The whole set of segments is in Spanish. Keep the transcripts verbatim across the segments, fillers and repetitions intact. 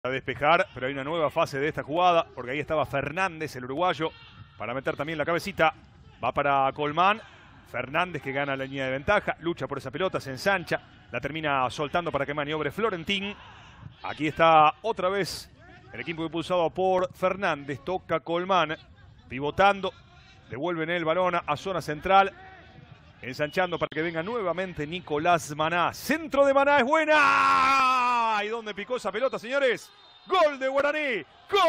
A despejar, pero hay una nueva fase de esta jugada, porque ahí estaba Fernández, el uruguayo, para meter también la cabecita. Va para Colmán. Fernández que gana la línea de ventaja, lucha por esa pelota, se ensancha, la termina soltando para que maniobre Florentín. Aquí está otra vez el equipo impulsado por Fernández, toca Colmán, pivotando, devuelven el balón a zona central, ensanchando para que venga nuevamente Nicolás Maná. Centro de Maná, es buena. ¿Y dónde picó esa pelota, señores? Gol de Guaraní. ¡Gol!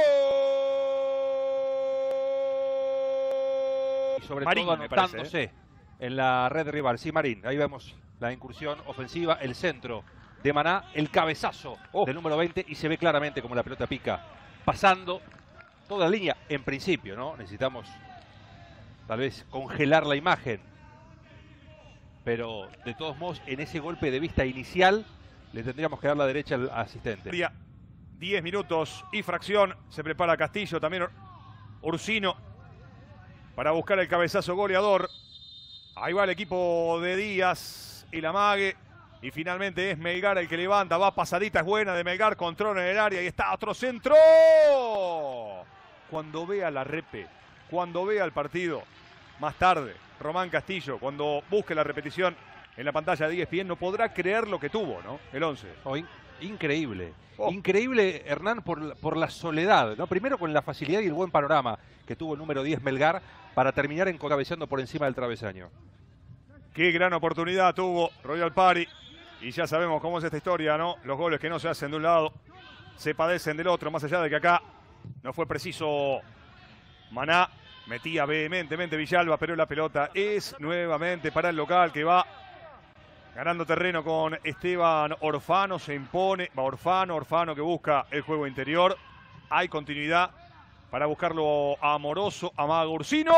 Y sobre Marín, todo anotándose me parece, ¿eh? en la red rival. Sí, Marín. Ahí vemos la incursión ofensiva, el centro de Maná, el cabezazo oh. del número veinte, y se ve claramente como la pelota pica pasando toda la línea. En principio, ¿no? Necesitamos tal vez congelar la imagen, pero de todos modos, en ese golpe de vista inicial le tendríamos que dar la derecha al asistente. diez minutos y fracción. Se prepara Castillo, también Ursino, para buscar el cabezazo goleador. Ahí va el equipo de Díaz, el amague. Y finalmente es Melgar el que levanta. Va pasadita, es buena de Melgar. Control en el área y está otro centro. Cuando vea la repe, cuando vea el partido, más tarde, Román Castillo, cuando busque la repetición en la pantalla de E S P N, no podrá creer lo que tuvo, ¿no? El once. Oh, in increíble. Oh. Increíble, Hernán, por, por la soledad, ¿no? Primero con la facilidad y el buen panorama que tuvo el número diez Melgar para terminar encabezando por encima del travesaño. Qué gran oportunidad tuvo Royal Party. Y ya sabemos cómo es esta historia, ¿no? Los goles que no se hacen de un lado se padecen del otro, más allá de que acá no fue preciso. Maná metía vehementemente Villalba, pero la pelota es nuevamente para el local, que va ganando terreno con Esteban Orfano. Se impone, va Orfano, Orfano que busca el juego interior. Hay continuidad para buscarlo a Amoroso, amaga Ursino.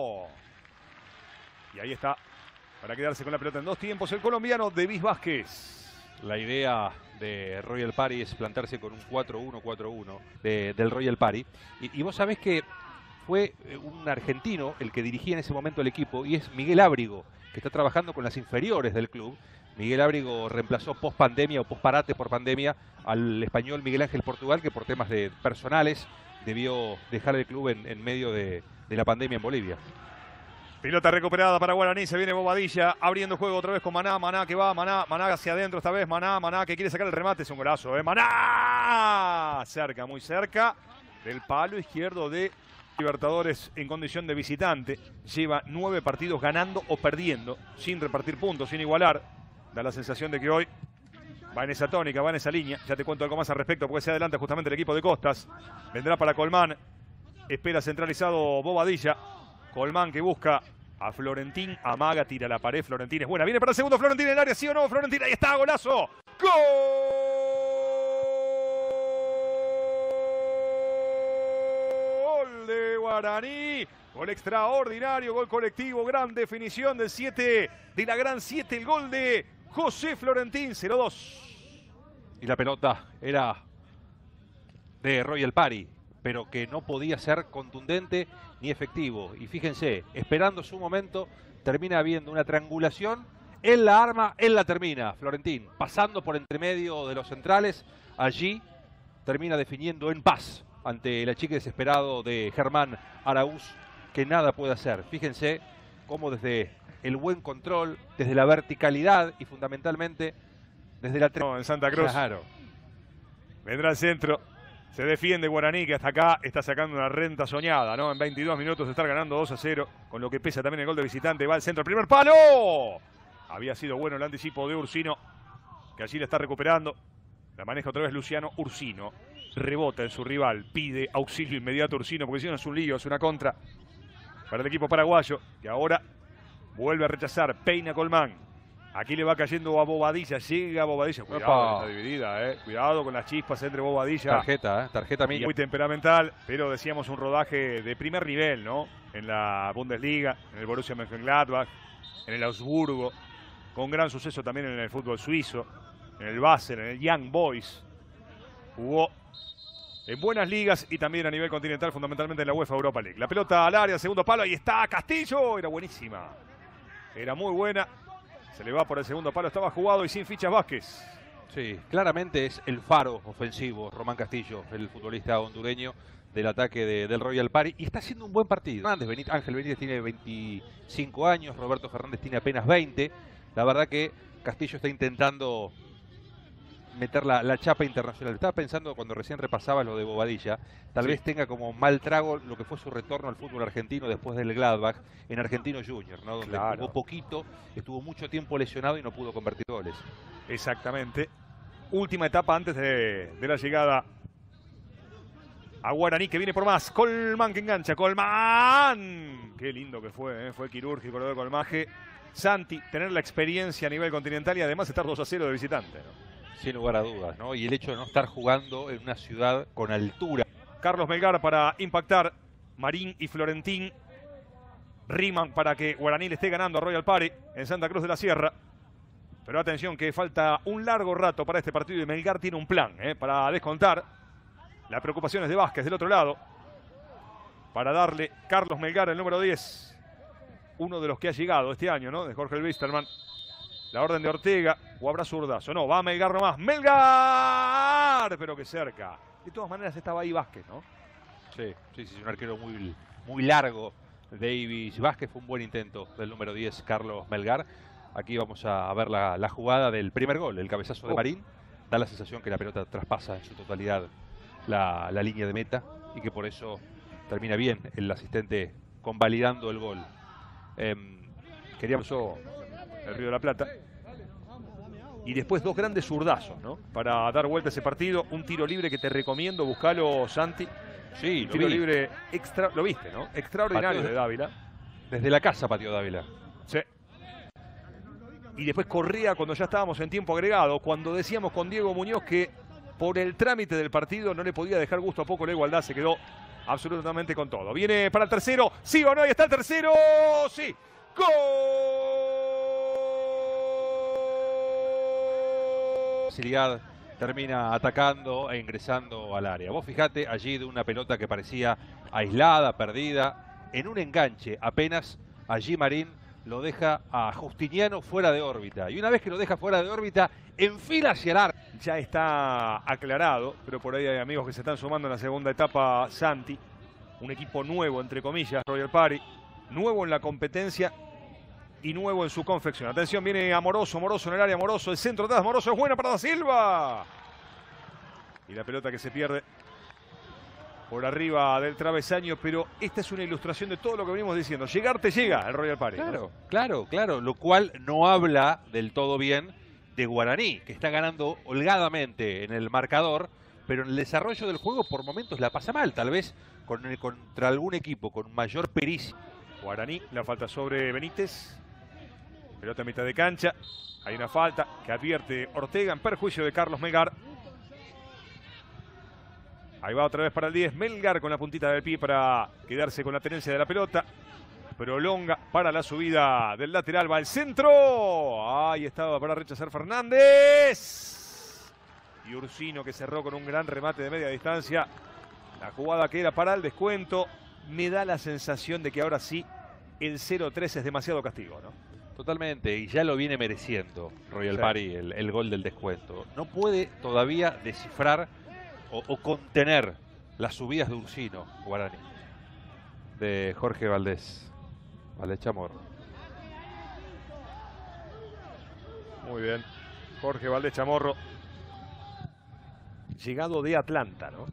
Y ahí está, para quedarse con la pelota en dos tiempos, el colombiano Davis Vázquez. La idea de Royal Party es plantarse con un cuatro uno cuatro uno de, del Royal Party. Y, y vos sabés que fue un argentino el que dirigía en ese momento el equipo, y es Miguel Ábrigo, que está trabajando con las inferiores del club. Miguel Ábrigo reemplazó post pandemia o post parate por pandemia al español Miguel Ángel Portugal, que por temas de personales debió dejar el club en, en medio de, de la pandemia en Bolivia. Pelota recuperada para Guaraní, se viene Bobadilla, abriendo juego otra vez con Maná, Maná que va, Maná, Maná hacia adentro esta vez, Maná, Maná que quiere sacar el remate, es un golazo, ¿eh? Maná, cerca, muy cerca del palo izquierdo de Libertadores en condición de visitante. Lleva nueve partidos ganando o perdiendo, sin repartir puntos, sin igualar. Da la sensación de que hoy va en esa tónica, va en esa línea. Ya te cuento algo más al respecto, porque se adelanta justamente el equipo de Costas. Vendrá para Colmán, espera centralizado Bobadilla. Colmán que busca a Florentín, amaga, tira la pared, Florentín es buena. Viene para el segundo Florentín en el área, ¿sí o no? Florentín, ahí está, golazo. Gol de Guaraní. Gol extraordinario, gol colectivo, gran definición del siete, de la gran siete, el gol de José Florentín, cero dos. Y la pelota era de Royal Party, pero que no podía ser contundente ni efectivo. Y fíjense, esperando su momento, termina habiendo una triangulación. Él la arma, él la termina, Florentín, pasando por entre medio de los centrales. Allí termina definiendo en paz ante el achique desesperado de Germán Araúz, que nada puede hacer. Fíjense cómo desde el buen control, desde la verticalidad y fundamentalmente desde la... No, en Santa Cruz. Claro. Vendrá al centro. Se defiende Guaraní, que hasta acá está sacando una renta soñada, ¿no? En veintidós minutos de estar ganando dos a cero, con lo que pesa también el gol de visitante. Va al centro, el primer palo. Había sido bueno el anticipo de Ursino, que allí le está recuperando. La maneja otra vez Luciano Ursino. Rebota en su rival, pide auxilio inmediato Ursino, porque si no es un lío, es una contra para el equipo paraguayo, que ahora vuelve a rechazar. Peina Colmán. Aquí le va cayendo a Bobadilla, llega Bobadilla. Cuidado, está dividida, eh. Cuidado con las chispas entre Bobadilla. Tarjeta, eh. Tarjeta mía. Muy temperamental, pero decíamos un rodaje de primer nivel, ¿no? En la Bundesliga, en el Borussia Mönchengladbach, en el Augsburgo, con gran suceso también en el fútbol suizo, en el Basel, en el Young Boys. Jugó en buenas ligas y también a nivel continental, fundamentalmente en la UEFA Europa League. La pelota al área, segundo palo, ahí está Castillo, era buenísima. Era muy buena. Se le va por el segundo palo, estaba jugado y sin fichas Vázquez. Sí, claramente es el faro ofensivo, Román Castillo, el futbolista hondureño del ataque de, del Royal Party, y está haciendo un buen partido. Benítez, Ángel Benítez tiene veinticinco años, Roberto Fernández tiene apenas veinte. La verdad que Castillo está intentando meter la, la chapa internacional. Estaba pensando cuando recién repasaba lo de Bobadilla, tal sí. vez tenga como mal trago lo que fue su retorno al fútbol argentino después del Gladbach en Argentino Junior, ¿no? Donde claro. jugó poquito, estuvo mucho tiempo lesionado y no pudo convertir goles. Exactamente. Última etapa antes de, de la llegada a Guaraní, que viene por más. Colmán que engancha. Colmán. Qué lindo que fue, ¿eh? Fue quirúrgico lo de Colmaje. Santi, tener la experiencia a nivel continental y además estar dos a cero de visitante, ¿no? Sin lugar a dudas, ¿no? Y el hecho de no estar jugando en una ciudad con altura. Carlos Melgar para impactar. Marín y Florentín riman para que Guaraní le esté ganando a Royal Party en Santa Cruz de la Sierra. Pero atención que falta un largo rato para este partido y Melgar tiene un plan ¿eh? para descontar. La preocupación es de Vázquez del otro lado. Para darle Carlos Melgar el número diez. Uno de los que ha llegado este año, ¿no? De Jorge Wisterman. La orden de Ortega. O habrá zurdazo. No, va a Melgar nomás. ¡Melgar! Pero que cerca. De todas maneras estaba ahí Vázquez, ¿no? Sí, sí, sí. Un arquero muy, muy largo. Davis Vázquez fue un buen intento del número diez, Carlos Melgar. Aquí vamos a ver la, la jugada del primer gol, el cabezazo de Marín. Da la sensación que la pelota traspasa en su totalidad la, la línea de meta y que por eso termina bien el asistente convalidando el gol. Eh, Queríamos el Río de la Plata. Y después dos grandes zurdazos, ¿no? Para dar vuelta a ese partido. Un tiro libre que te recomiendo, buscalo, Santi. Sí, un tiro vi. libre extra, lo viste, ¿no? Extraordinario Patio de Dávila. Desde la casa pateó Dávila. Sí. Y después corría cuando ya estábamos en tiempo agregado, cuando decíamos con Diego Muñoz que por el trámite del partido no le podía dejar gusto a poco la igualdad, se quedó absolutamente con todo. Viene para el tercero, sí o no, ahí está el tercero, sí. ¡Gol! Facilidad, termina atacando e ingresando al área. Vos fijate allí de una pelota que parecía aislada, perdida, en un enganche apenas allí Marín lo deja a Justiniano fuera de órbita. Y una vez que lo deja fuera de órbita, enfila hacia el arco. Ya está aclarado, pero por ahí hay amigos que se están sumando en la segunda etapa. Santi, un equipo nuevo, entre comillas, Royal Party. Nuevo en la competencia y nuevo en su confección. Atención, viene Amoroso, Amoroso en el área, Amoroso. El centro atrás, Amoroso es buena para Da Silva. Y la pelota que se pierde por arriba del travesaño, pero esta es una ilustración de todo lo que venimos diciendo. Llegar te llega el Royal Party. Claro, ¿no? claro, claro. Lo cual no habla del todo bien de Guaraní, que está ganando holgadamente en el marcador, pero en el desarrollo del juego por momentos la pasa mal. Tal vez con, contra algún equipo con mayor pericia. Guaraní, la falta sobre Benítez. Pelota a mitad de cancha. Hay una falta que advierte Ortega en perjuicio de Carlos Melgar. Ahí va otra vez para el diez. Melgar con la puntita del pie para quedarse con la tenencia de la pelota. Prolonga para la subida del lateral. Va al centro. Ahí estaba para rechazar Fernández. Y Ursino que cerró con un gran remate de media distancia. La jugada que era para el descuento. Me da la sensación de que ahora sí el cero tres es demasiado castigo, ¿no? Totalmente. Y ya lo viene mereciendo Royal Sí. Party, el, el gol del descuento. No puede todavía descifrar O, o contener las subidas de Ursino, Guaraní, de Jorge Valdés, Valdés Chamorro. Muy bien, Jorge Valdés Chamorro, llegado de Atlanta, ¿no?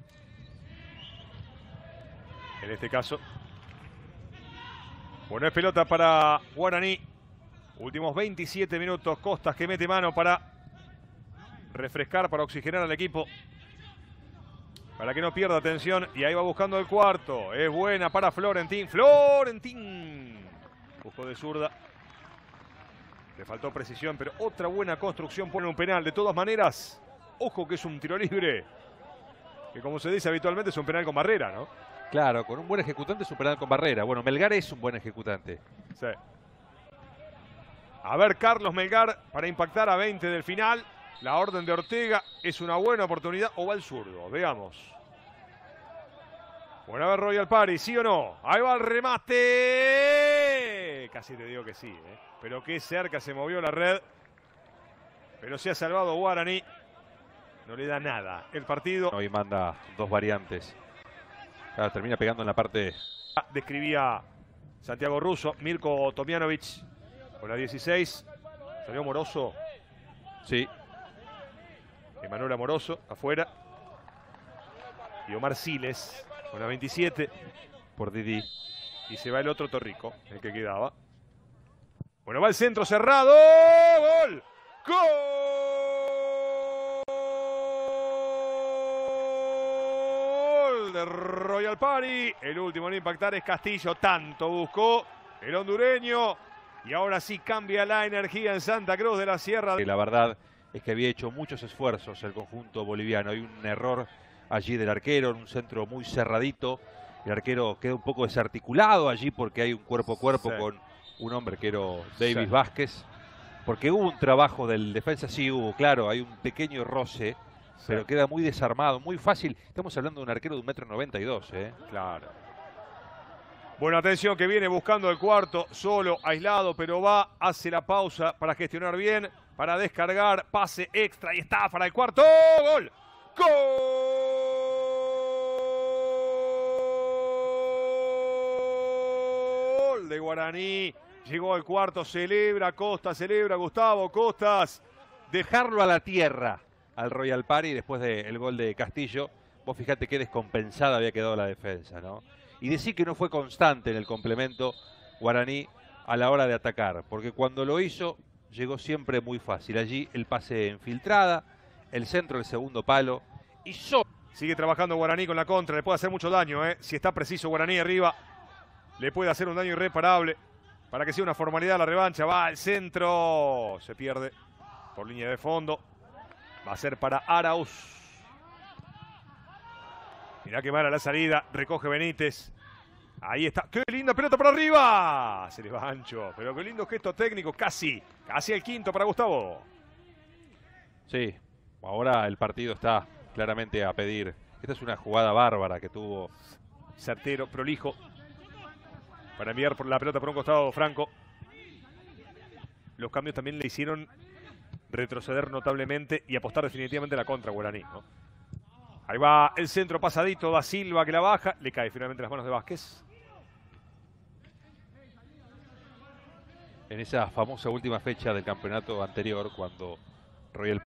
En este caso. Bueno, es pelota para Guaraní. Últimos veintisiete minutos, Costas que mete mano para refrescar, para oxigenar al equipo. Para que no pierda atención. Y ahí va buscando el cuarto. Es buena para Florentín. Florentín. Buscó de zurda. Le faltó precisión, pero otra buena construcción pone un penal. De todas maneras, ojo que es un tiro libre. Que como se dice habitualmente es un penal con barrera, ¿no? Claro, con un buen ejecutante es un penal con barrera. Bueno, Melgar es un buen ejecutante. Sí. A ver, Carlos Melgar para impactar a veinte del final. La orden de Ortega es una buena oportunidad o va el zurdo. Veamos. Bueno, a ver Royal Party, ¿sí o no? Ahí va el remate. Casi te digo que sí, ¿eh? Pero qué cerca se movió la red. Pero se ha salvado Guaraní. No le da nada. El partido. Hoy manda dos variantes. Claro, termina pegando en la parte. Describía Santiago Russo. Mirko Tomjanovic con la dieciséis. Salió Moroso. Sí. Emanuel Amoroso afuera. Y Omar Siles con la veintisiete. Por Didi. Y se va el otro Torrico, el que quedaba. Bueno, va el centro cerrado. ¡Gol! ¡Gol! De Royal Party. El último en impactar es Castillo. Tanto buscó el hondureño. Y ahora sí cambia la energía en Santa Cruz de la Sierra. La verdad es que había hecho muchos esfuerzos el conjunto boliviano. Hay un error allí del arquero en un centro muy cerradito. El arquero queda un poco desarticulado allí porque hay un cuerpo a cuerpo sí. con un hombre que era Davis sí. Vázquez. Porque hubo un trabajo del defensa, sí hubo, claro, hay un pequeño roce, sí. pero queda muy desarmado, muy fácil. Estamos hablando de un arquero de un metro noventa y dos, ¿eh? Claro. Bueno, atención que viene buscando el cuarto, solo, aislado, pero va, hace la pausa para gestionar bien, para descargar, pase extra y está para el cuarto. ¡Gol! ¡Gol! De Guaraní. Llegó al cuarto, celebra Costa, celebra Gustavo Costas. Dejarlo a la tierra al Royal Party después del gol de Castillo. Vos fijate qué descompensada había quedado la defensa, ¿no? Y decir que no fue constante en el complemento Guaraní a la hora de atacar, porque cuando lo hizo llegó siempre muy fácil. Allí el pase en filtrada, el centro del segundo palo y solo. Sigue trabajando Guaraní con la contra, le puede hacer mucho daño, ¿eh? Si está preciso Guaraní arriba, le puede hacer un daño irreparable. Para que sea una formalidad la revancha, va al centro, se pierde por línea de fondo. Va a ser para Arauz. Mirá que mala la salida, recoge Benítez. Ahí está, qué linda pelota para arriba. Se le va ancho, pero qué lindo gesto técnico, casi, casi el quinto para Gustavo. Sí, ahora el partido está claramente a pedir. Esta es una jugada bárbara que tuvo. Certero, prolijo. Para enviar por la pelota por un costado Franco. Los cambios también le hicieron retroceder notablemente y apostar definitivamente a la contra Guaraní, ¿no? Ahí va el centro pasadito, Da Silva que la baja. Le cae finalmente en las manos de Vázquez. En esa famosa última fecha del campeonato anterior, cuando Royal